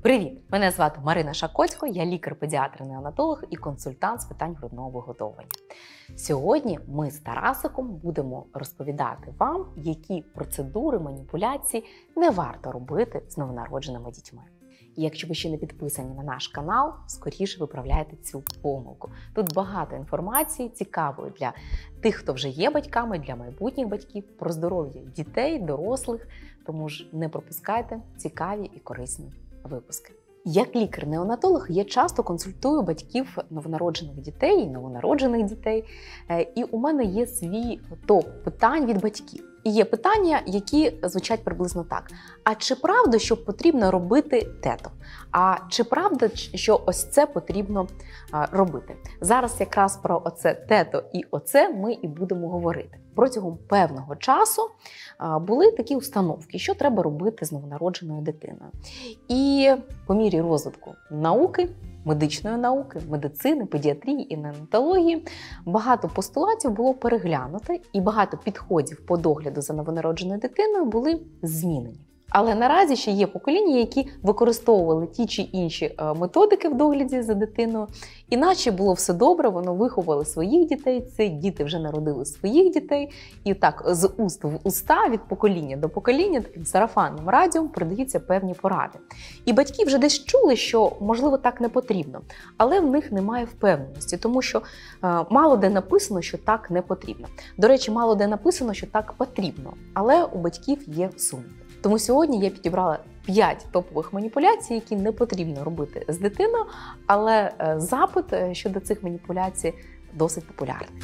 Привіт! Мене звати Марина Шакоцько, я лікар-педіатр-неонатолог і консультант з питань грудного вигодовування. Сьогодні ми з Тарасиком будемо розповідати вам, які процедури, маніпуляції не варто робити з новонародженими дітьми. І якщо ви ще не підписані на наш канал, скоріше виправляйте цю помилку. Тут багато інформації цікавої для тих, хто вже є батьками, для майбутніх батьків, про здоров'я дітей, дорослих, тому ж не пропускайте цікаві і корисні випуски. Як лікар-неонатолог я часто консультую батьків новонароджених дітей і новонароджених дітей. І у мене є свій топ питань від батьків. І є питання, які звучать приблизно так. А чи правда, що потрібно робити тето? А чи правда, що ось це потрібно робити? Зараз якраз про оце тето і оце ми і будемо говорити. Протягом певного часу були такі установки, що треба робити з новонародженою дитиною. І по мірі розвитку науки, медичної науки, медицини, педіатрії і неонатології багато постулатів було переглянуто і багато підходів по догляду за новонародженою дитиною були змінені. Але наразі ще є покоління, які використовували ті чи інші методики в догляді за дитиною. Іначе було все добре, воно виховало своїх дітей, ці діти вже народили своїх дітей. І так з уст в уста, від покоління до покоління, таким сарафанним радіо передаються певні поради. І батьки вже десь чули, що, можливо, так не потрібно. Але в них немає впевненості, тому що мало де написано, що так не потрібно. До речі, мало де написано, що так потрібно. Але у батьків є сумніви. Тому сьогодні я підібрала 5 топових маніпуляцій, які не потрібно робити з дитиною, але запит щодо цих маніпуляцій досить популярний.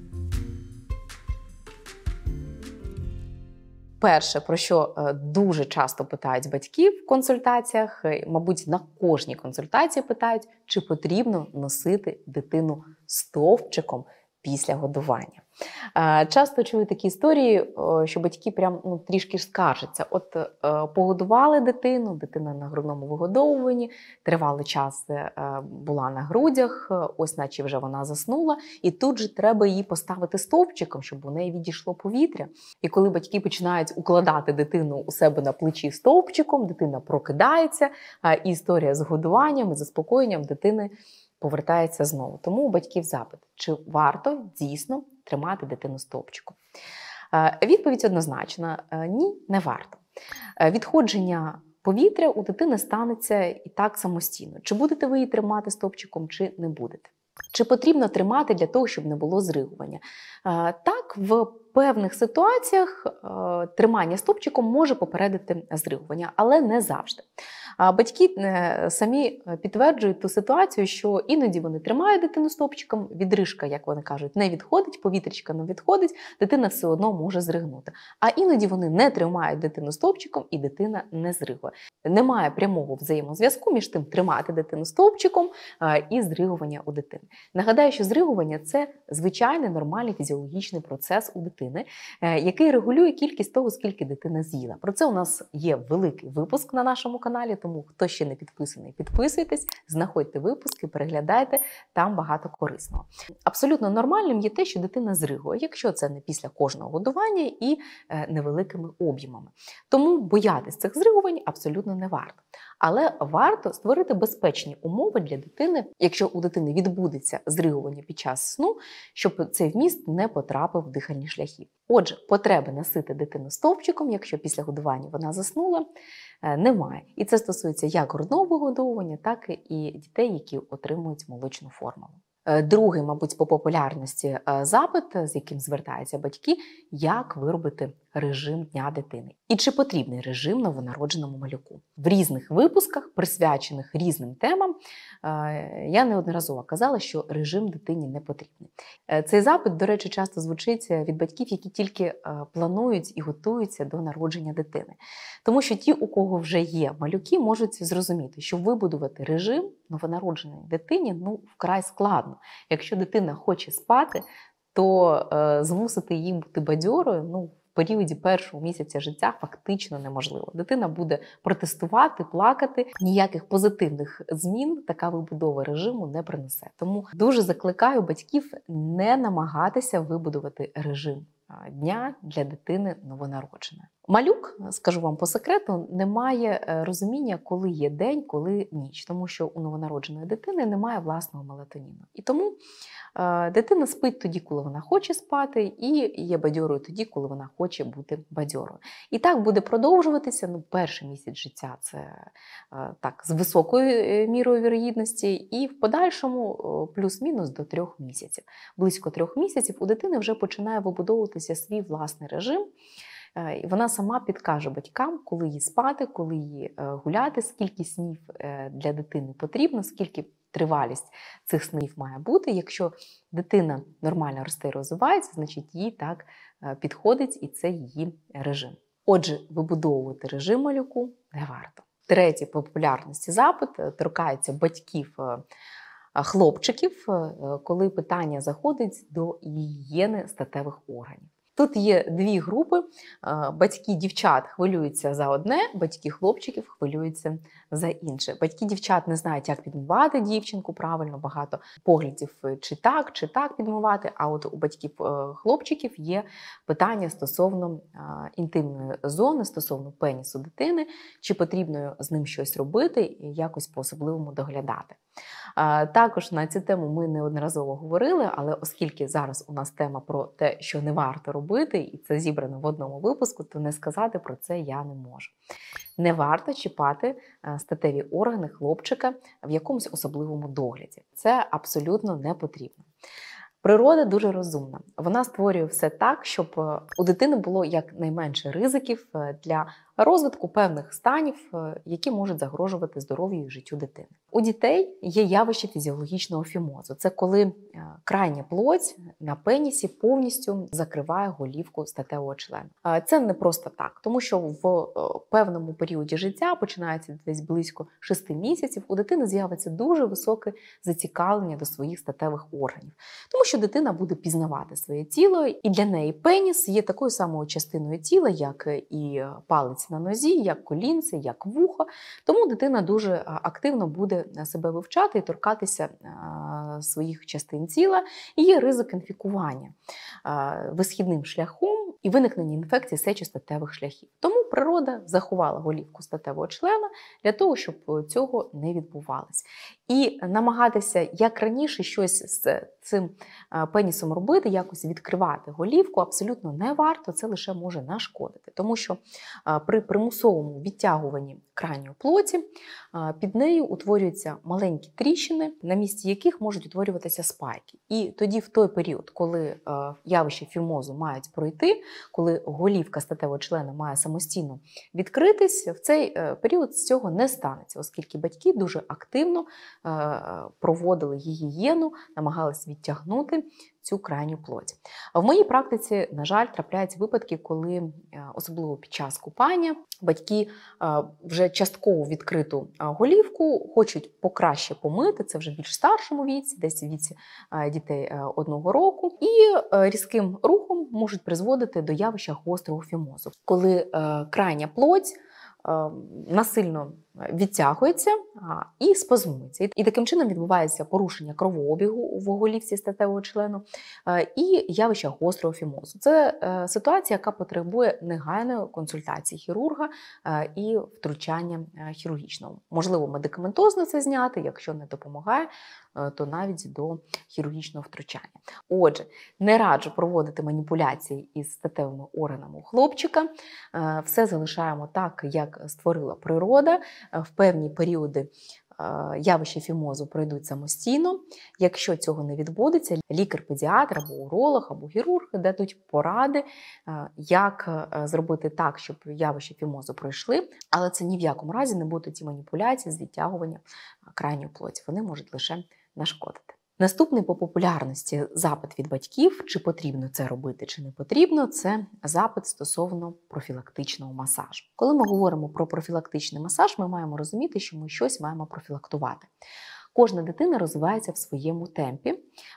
Перше, про що дуже часто питають батьків в консультаціях, мабуть, на кожній консультації питають, чи потрібно носити дитину стовпчиком після годування. Часто чую такі історії, що батьки прям трішки скаржаться. От погодували дитину, дитина на грудному вигодовуванні, тривалий час була на грудях, ось наче вже вона заснула, і тут же треба її поставити стовпчиком, щоб у неї відійшло повітря. І коли батьки починають укладати дитину у себе на плечі стовпчиком, дитина прокидається, і історія з годуванням і заспокоєнням дитини повертається знову. Тому у батьків запит, чи варто дійсно тримати дитину стовпчиком? Відповідь однозначна – ні, не варто. Відходження повітря у дитини станеться і так самостійно. Чи будете ви її тримати стовпчиком, чи не будете? Чи потрібно тримати для того, щоб не було зригування? Так, в певних ситуаціях тримання стовпчиком може попередити зригування, але не завжди. Батьки самі підтверджують ту ситуацію, що іноді вони тримають дитину стовпчиком, відрижка, як вони кажуть, не відходить, повітрячка не відходить, дитина все одно може зригнути. А іноді вони не тримають дитину стовпчиком і дитина не зригує. Немає прямого взаємозв'язку між тим тримати дитину стовпчиком і зригування у дитини. Нагадаю, що зригування – це звичайний нормальний фізіологічний процес у дитини, який регулює кількість того, скільки дитина з'їла. Про це у нас є великий випуск на нашому каналі, тому хто ще не підписаний, підписуйтесь, знаходьте випуски, переглядайте, там багато корисного. Абсолютно нормальним є те, що дитина зригує, якщо це не після кожного годування і невеликими об'ємами. Тому боятись цих зригувань абсолютно не варто. Але варто створити безпечні умови для дитини, якщо у дитини відбудеться зригування під час сну, щоб цей вміст не потрапив в дихальні шляхи. Отже, потреби носити дитину стовпчиком, якщо після годування вона заснула, немає. І це стосується як грудного вигодовування, так і дітей, які отримують молочну формулу. Другий, мабуть, по популярності запит, з яким звертаються батьки, як виробити режим дня дитини. І чи потрібний режим новонародженому малюку. В різних випусках, присвячених різним темам, я неодноразово казала, що режим дитині не потрібний. Цей запит, до речі, часто звучить від батьків, які тільки планують і готуються до народження дитини. Тому що ті, у кого вже є малюки, можуть зрозуміти, що вибудувати режим новонародженій дитині вкрай складно. Якщо дитина хоче спати, то змусити її бути бадьорою в періоді першого місяця життя фактично неможливо. Дитина буде протестувати, плакати. Ніяких позитивних змін така вибудова режиму не принесе. Тому дуже закликаю батьків не намагатися вибудувати режим дня для дитини новонародженої. Малюк, скажу вам по секрету, не має розуміння, коли є день, коли ніч, тому що у новонародженої дитини немає власного мелатоніну. І тому дитина спить тоді, коли вона хоче спати, і є бадьорою тоді, коли вона хоче бути бадьорою. І так буде продовжуватися. Перший місяць життя – це так, з високою мірою вірогідності, і в подальшому плюс-мінус до 3 місяців. Близько 3 місяців у дитини вже починає вибудовуватися свій власний режим. І вона сама підкаже батькам, коли їй спати, коли їй гуляти, скільки снів для дитини потрібно, скільки тривалість цих снів має бути. Якщо дитина нормально росте і розвивається, значить їй так підходить і це її режим. Отже, вибудовувати режим малюку не варто. Третій по популярності запит торкається батьків хлопчиків, коли питання заходить до гігієни статевих органів. Тут є 2 групи. Батьки дівчат хвилюються за одне, батьки хлопчиків хвилюються за інше. Батьки дівчат не знають, як підмивати дівчинку правильно, багато поглядів чи так підмивати, а от у батьків хлопчиків є питання стосовно інтимної зони, стосовно пенісу дитини, чи потрібно з ним щось робити і якось по-особливому доглядати. Також на цю тему ми неодноразово говорили, але оскільки зараз у нас тема про те, що не варто робити, і це зібрано в одному випуску, то не сказати про це я не можу. Не варто чіпати статеві органи хлопчика в якомусь особливому догляді. Це абсолютно не потрібно. Природа дуже розумна. Вона створює все так, щоб у дитини було якнайменше ризиків для розвитку певних станів, які можуть загрожувати здоров'ю і життю дитини. У дітей є явище фізіологічного фімозу. Це коли крайня плоть на пенісі повністю закриває голівку статевого члена. Це не просто так, тому що в певному періоді життя, починається десь близько 6 місяців, у дитини з'явиться дуже високе зацікавлення до своїх статевих органів. Тому що дитина буде пізнавати своє тіло, і для неї пеніс є такою самою частиною тіла, як і палець на нозі, як колінце, як вухо. Тому дитина дуже активно буде себе вивчати і торкатися своїх частин тіла. І є ризик інфікування висхідним шляхом і виникнення інфекцій сечостатевих шляхів. Тому природа заховала голівку статевого члена для того, щоб цього не відбувалось. І намагатися як раніше щось з цим пенісом робити, якось відкривати голівку абсолютно не варто, це лише може нашкодити. Тому що при примусовому відтягуванні крайньої плоті під нею утворюються маленькі тріщини, на місці яких можуть утворюватися спайки. І тоді в той період, коли явище фімозу мають пройти, коли голівка статевого члена має самостійно відкритись, в цей період з цього не станеться, оскільки батьки дуже активно проводили гігієну, намагалися відтягнути цю крайню плоть. В моїй практиці, на жаль, трапляються випадки, коли, особливо під час купання, батьки вже частково відкриту голівку хочуть покраще помити, це вже в більш старшому віці, десь у віці дітей 1 року, і різким рухом можуть призводити до явища гострого фімозу, коли крайня плоть насильно відтягується і спазмується. І таким чином відбувається порушення кровообігу в голівці статевого члену і явище гострого фімозу. Це ситуація, яка потребує негайної консультації хірурга і втручання хірургічного. Можливо, медикаментозно це зняти, якщо не допомагає, то навіть до хірургічного втручання. Отже, не раджу проводити маніпуляції із статевими органами у хлопчика. Все залишаємо так, як створила природа. В певні періоди явища фімозу пройдуть самостійно. Якщо цього не відбудеться, лікар-педіатр або уролог, або хірург дадуть поради, як зробити так, щоб явища фімозу пройшли, але це ні в якому разі не будуть ті маніпуляції з відтягуванням крайньої плоті. Вони можуть лише нашкодити. Наступний по популярності запит від батьків, чи потрібно це робити, чи не потрібно, це запит стосовно профілактичного масажу. Коли ми говоримо про профілактичний масаж, ми маємо розуміти, що ми щось маємо профілактувати. Кожна дитина розвивається в своєму темпі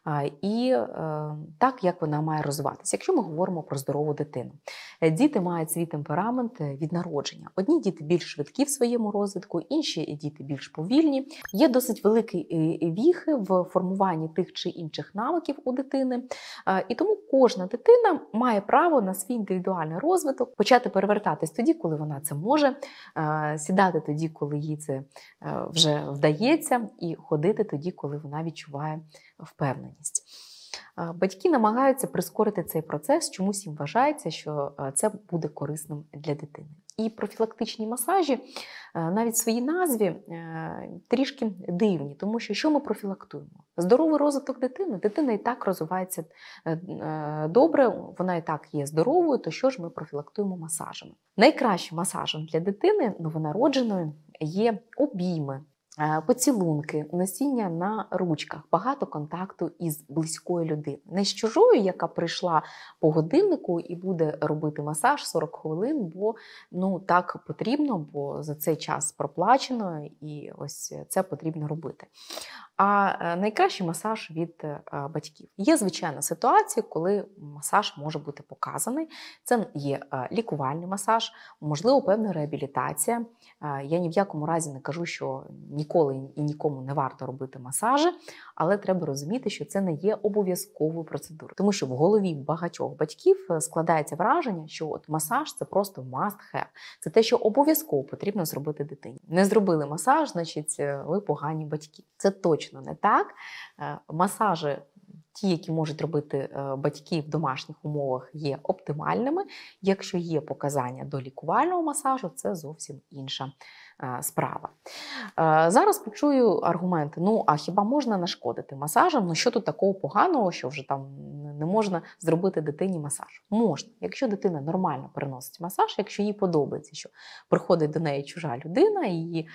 і так, як вона має розвиватися. Якщо ми говоримо про здорову дитину, діти мають свій темперамент від народження. Одні діти більш швидкі в своєму розвитку, інші діти більш повільні. Є досить великі віхи в формуванні тих чи інших навиків у дитини. І тому кожна дитина має право на свій індивідуальний розвиток, почати перевертатись тоді, коли вона це може, сідати тоді, коли їй це вже вдається, і ходити тоді, коли вона відчуває впевненість. Батьки намагаються прискорити цей процес, чомусь їм вважається, що це буде корисним для дитини. І профілактичні масажі навіть в своїй назві трішки дивні, тому що ми профілактуємо? Здоровий розвиток дитини. Дитина і так розвивається добре, вона і так є здоровою, то що ж ми профілактуємо масажами? Найкращим масажем для дитини новонародженої є обійми, поцілунки, носіння на ручках, багато контакту із близькою людиною. Не з чужою, яка прийшла по годиннику і буде робити масаж 40 хвилин, бо так потрібно, бо за цей час проплачено і ось це потрібно робити. А найкращий масаж від батьків. Є звичайна ситуація, коли масаж може бути показаний. Це є лікувальний масаж, можливо, певна реабілітація. Я ні в якому разі не кажу, що ніколи і нікому не варто робити масажі, але треба розуміти, що це не є обов'язковою процедурою. Тому що в голові багатьох батьків складається враження, що от масаж – це просто must have. Це те, що обов'язково потрібно зробити дитині. Не зробили масаж, значить ви погані батьки. Це точно не так. Масажі, ті, які можуть робити батьки в домашніх умовах, є оптимальними. Якщо є показання до лікувального масажу, це зовсім інша справа. Зараз почую аргументи, а хіба можна нашкодити масажем? Що тут такого поганого, що вже там не можна зробити дитині масаж? Можна. Якщо дитина нормально переносить масаж, якщо їй подобається, що приходить до неї чужа людина, її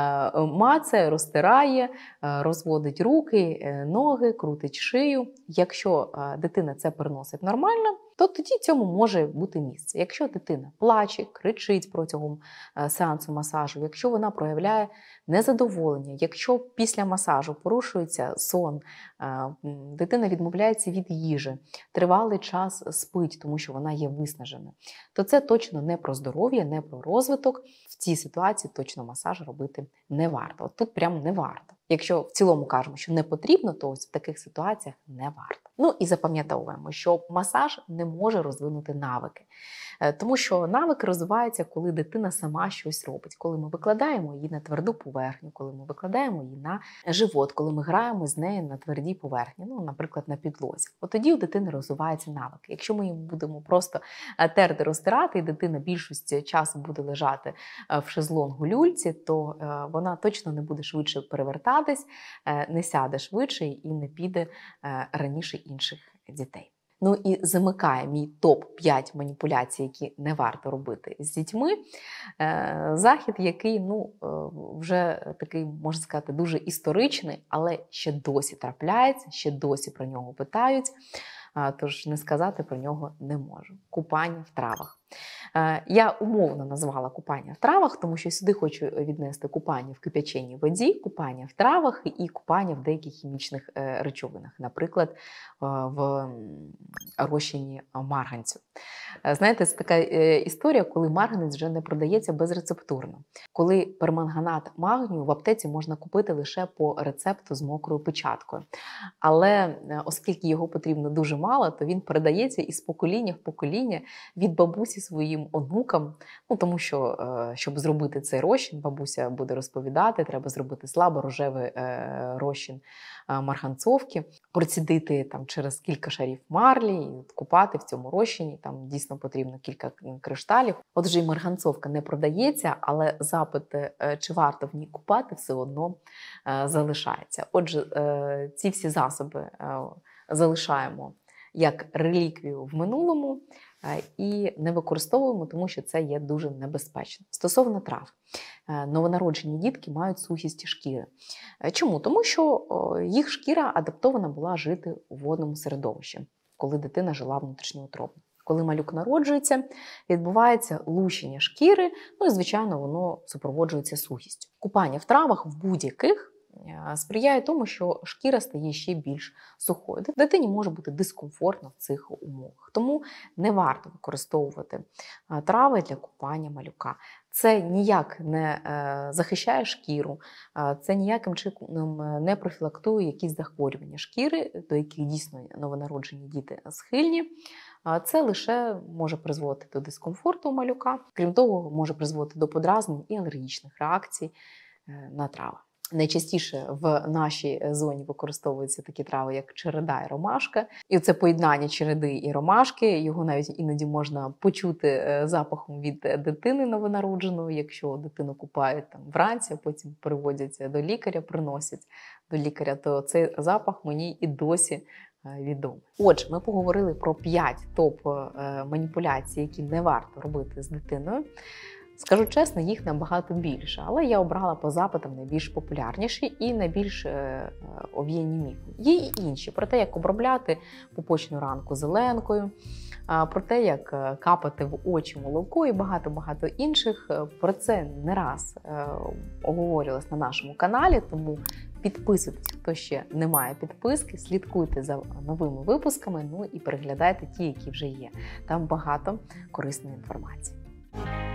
мацає, розтирає, розводить руки, ноги, крутить шию. Якщо дитина це переносить нормально, то тоді цьому може бути місце. Якщо дитина плаче, кричить протягом сеансу масажу, якщо вона проявляє незадоволення, якщо після масажу порушується сон, дитина відмовляється від їжі, тривалий час спить, тому що вона є виснажена, то це точно не про здоров'я, не про розвиток. В цій ситуації точно масаж робити не варто. От тут прям не варто. Якщо в цілому кажемо, що не потрібно, то ось в таких ситуаціях не варто. І запам'ятовуємо, що масаж не може розвинути навики. Тому що навики розвиваються, коли дитина сама щось робить. Коли ми викладаємо її на тверду поверхню, коли ми викладаємо її на живот, коли ми граємо з нею на твердій поверхні, наприклад, на підлозі. От тоді у дитини розвиваються навики. Якщо ми їм будемо просто терти, розтирати, і дитина більшість часу буде лежати в шезлонгу люльці, то вона точно не буде швидше перевертатись, не сяде швидше і не піде раніше інших дітей. І замикає мій топ-5 маніпуляцій, які не варто робити з дітьми. Захід, який вже такий, можна сказати, дуже історичний, але ще досі трапляється, ще досі про нього питають, тож не сказати про нього не можу. Купання в травах. Я умовно назвала купання в травах, тому що сюди хочу віднести купання в кип'яченій воді, купання в травах і купання в деяких хімічних речовинах, наприклад, в розчині марганцю. Знаєте, це така історія, коли марганець вже не продається безрецептурно. Коли перманганат магнію в аптеці можна купити лише по рецепту з мокрою печаткою. Але оскільки його потрібно дуже мало, то він передається із покоління в покоління від бабусі своїм онукам, тому що, щоб зробити цей розчин, бабуся буде розповідати, треба зробити слаборожевий розчин марганцовки, процідити через кілька шарів марлі і купати в цьому розчині, там дійсно потрібно кілька кришталів. Отже, і марганцовка не продається, але запит, чи варто в ній купати, все одно залишається. Отже, ці всі засоби залишаємо як реліквію в минулому і не використовуємо, тому що це є дуже небезпечно. Стосовно трав. Новонароджені дітки мають сухість шкіри. Чому? Тому що їх шкіра адаптована була жити у водному середовищі, коли дитина жила внутрішньоутробно. Коли малюк народжується, відбувається лущення шкіри, і, звичайно, воно супроводжується сухістю. Купання в травах в будь-яких сприяє тому, що шкіра стає ще більш сухою. Дитині може бути дискомфортно в цих умовах. Тому не варто використовувати трави для купання малюка. Це ніяк не захищає шкіру, це ніяким чином не профілактує якісь захворювання шкіри, до яких дійсно новонароджені діти схильні. Це лише може призводити до дискомфорту у малюка. Крім того, може призводити до подразнень і алергічних реакцій на трави. Найчастіше в нашій зоні використовуються такі трави, як череда і ромашка. І це поєднання череди і ромашки, його навіть іноді можна почути запахом від дитини новонародженої, якщо дитину купають там вранці, а потім приводять до лікаря, приносять до лікаря, то цей запах мені і досі відомий. Отже, ми поговорили про 5 топ-маніпуляцій, які не варто робити з дитиною. Скажу чесно, їх набагато більше, але я обрала по запитам найбільш популярніші і найбільш овіяні міфи. Є і інші, про те, як обробляти пупочну ранку зеленкою, про те, як капати в очі молоко і багато-багато інших. Про це не раз оговорювалось на нашому каналі, тому підписуйтесь, хто ще не має підписки, слідкуйте за новими випусками, ну і переглядайте ті, які вже є. Там багато корисної інформації.